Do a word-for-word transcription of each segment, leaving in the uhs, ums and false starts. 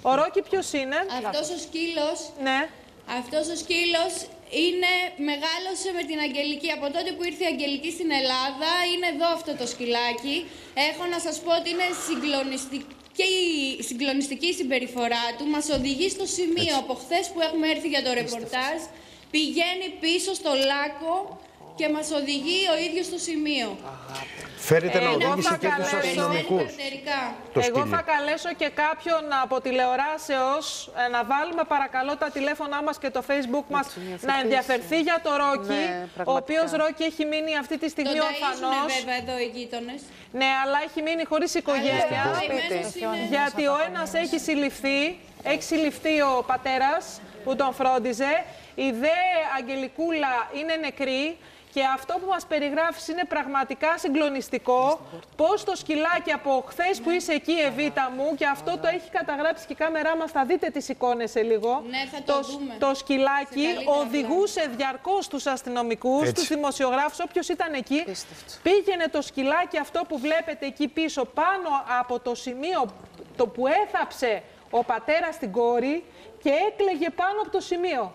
Ο Ρόκι ποιος είναι? Αυτός ο σκύλος, Ναι. αυτός ο σκύλος είναι, μεγάλωσε με την Αγγελική. Από τότε που ήρθε η Αγγελική στην Ελλάδα, είναι εδώ αυτό το σκυλάκι. Έχω να σας πω ότι είναι συγκλονιστική, συγκλονιστική η συμπεριφορά του. Μας οδηγεί στο σημείο, από χθες που έχουμε έρθει για το ρεπορτάζ, πηγαίνει πίσω στο Λάκκο και μας οδηγεί ο ίδιος στο σημείο. Φέρετε να Εγώ οδήγησε θα και τους καλέσω- αστυνομικούς. Το Εγώ σκύλι. θα καλέσω και κάποιον από τηλεοράσεως ε, να βάλουμε παρακαλώ τα τηλέφωνά μας και το Facebook μας να ενδιαφερθεί για το Ρόκι, Ναι, ο οποίος Ρόκι έχει μείνει αυτή τη Τον στιγμή ορφανός. ταΐζουνε βέβαια εδώ οι γείτονες. Ναι, αλλά έχει μείνει χωρίς οικογένεια. Αλλά καημένος είναι. Γιατί ο ένας έχει συλληφθεί, έχει συλληφθεί ο πατέρας που τον φρόντιζε. Η δε Αγγελικούλα είναι νεκρή. Και αυτό που μας περιγράφεις είναι πραγματικά συγκλονιστικό. Πώς το σκυλάκι από χθες που είσαι εκεί, Εβίτα μου, και αυτό το έχει καταγράψει και η κάμερά μας, θα δείτε τις εικόνες σε λίγο. Ναι, θα το δούμε. Το σκυλάκι Σε καλύτερα οδηγούσε διαρκώς τους αστυνομικούς, Έτσι. τους δημοσιογράφους, όποιος ήταν εκεί. Πήγαινε το σκυλάκι αυτό που βλέπετε εκεί πίσω, πάνω από το σημείο το που έθαψε ο πατέρας την κόρη και έκλαιγε πάνω από το σημείο.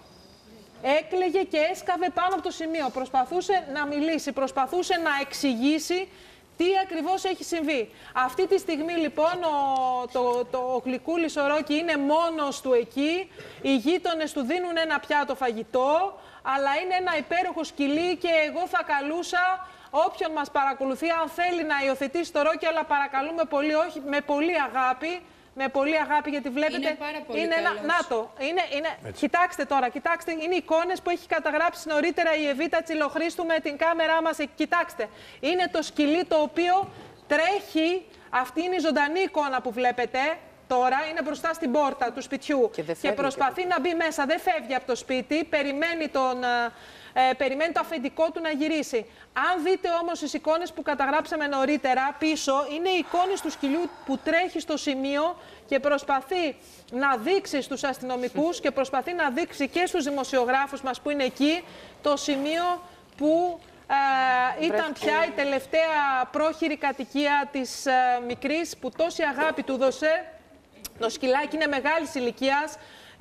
Έκλαιγε και έσκαβε πάνω από το σημείο. Προσπαθούσε να μιλήσει, προσπαθούσε να εξηγήσει τι ακριβώς έχει συμβεί. Αυτή τη στιγμή λοιπόν ο, το, το, ο Γλυκούλης ο Ρόκι είναι μόνος του εκεί. Οι γείτονες του δίνουν ένα πιάτο φαγητό, αλλά είναι ένα υπέροχο σκυλί και εγώ θα καλούσα όποιον μας παρακολουθεί, αν θέλει να υιοθετήσει το Ρόκι, αλλά παρακαλούμε πολύ, όχι, με πολύ αγάπη. Με πολύ αγάπη, γιατί βλέπετε. Είναι πάρα πολύ είναι ένα, καλός. να το. Είναι, είναι, κοιτάξτε τώρα, κοιτάξτε. Είναι εικόνες που έχει καταγράψει νωρίτερα η Εβίτα Τσιλοχρήστου με την κάμερά μας. Κοιτάξτε. Είναι το σκυλί το οποίο τρέχει. Αυτή είναι η ζωντανή εικόνα που βλέπετε τώρα. Είναι μπροστά στην πόρτα του σπιτιού. Και, και προσπαθεί να μπει μέσα. Δεν φεύγει από το σπίτι. Περιμένει τον. Ε, περιμένει το αφεντικό του να γυρίσει. Αν δείτε όμως τις εικόνες που καταγράψαμε νωρίτερα πίσω, είναι οι εικόνες του σκυλιού που τρέχει στο σημείο και προσπαθεί να δείξει στους αστυνομικούς και προσπαθεί να δείξει και στους δημοσιογράφους μας που είναι εκεί το σημείο που ε, ήταν πια η τελευταία πρόχειρη κατοικία της ε, μικρής που τόση αγάπη του δώσε. Το σκυλάκι είναι μεγάλης ηλικίας.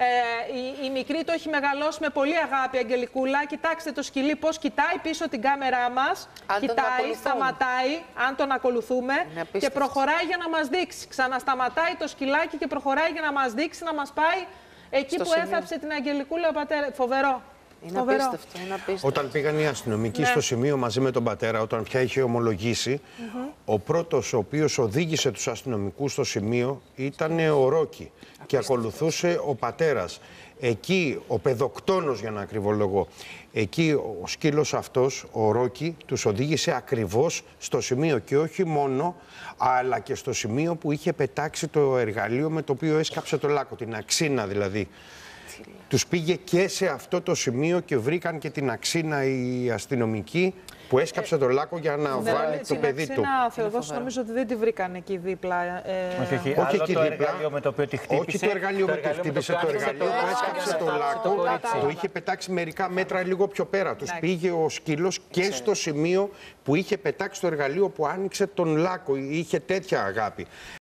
Ε, η, η μικρή το έχει μεγαλώσει με πολύ αγάπη, Αγγελικούλα. Κοιτάξτε το σκυλί πώς κοιτάει πίσω την κάμερά μας. Αν τον κοιτάει, ακολουθούμε. σταματάει, αν τον ακολουθούμε. Και προχωράει για να μας δείξει. Ξανασταματάει το σκυλάκι και προχωράει για να μας δείξει, να μας πάει εκεί Στο που σημείο. έθαψε την Αγγελικούλα ο πατέρα. Φοβερό. Είναι Φοβερό. απίστευτο, είναι απίστευτο. Όταν πήγαν οι αστυνομικοί Ναι. στο σημείο μαζί με τον πατέρα, όταν πια είχε ομολογήσει, Mm-hmm. ο πρώτος ο οποίος οδήγησε τους αστυνομικούς στο σημείο ήταν ο Ρόκι και ακολουθούσε ο πατέρας. Εκεί ο παιδοκτόνος, για να ακριβολογώ, εκεί ο σκύλος αυτός, ο Ρόκι, τους οδήγησε ακριβώς στο σημείο και όχι μόνο, αλλά και στο σημείο που είχε πετάξει το εργαλείο με το οποίο έσκαψε το Λάκκο, την αξίνα δηλαδή. Τους πήγε και σε αυτό το σημείο και βρήκαν και την αξίνα οι αστυνομικοί που έσκαψε το Λάκκο για να Δεν βάλει είναι το παιδί του. Αξίνα, Θεοδόση, νομίζω ότι δεν τη βρήκαν εκεί δίπλα. Ε, Όχι, όχι, Όχι άλλο εκεί το δίπλα. εργαλείο με το οποίο τη χτύπησε. Όχι το εργαλείο με το χτύπησε, το εργαλείο που έσκαψε το Λάκκο. κορίτσι. Το είχε πετάξει μερικά μέτρα λίγο πιο πέρα. Τους πήγε ο σκύλος και στο σημείο που είχε πετάξει το εργαλείο που άνοιξε τον Λάκκο. Είχε τέτοια αγάπη.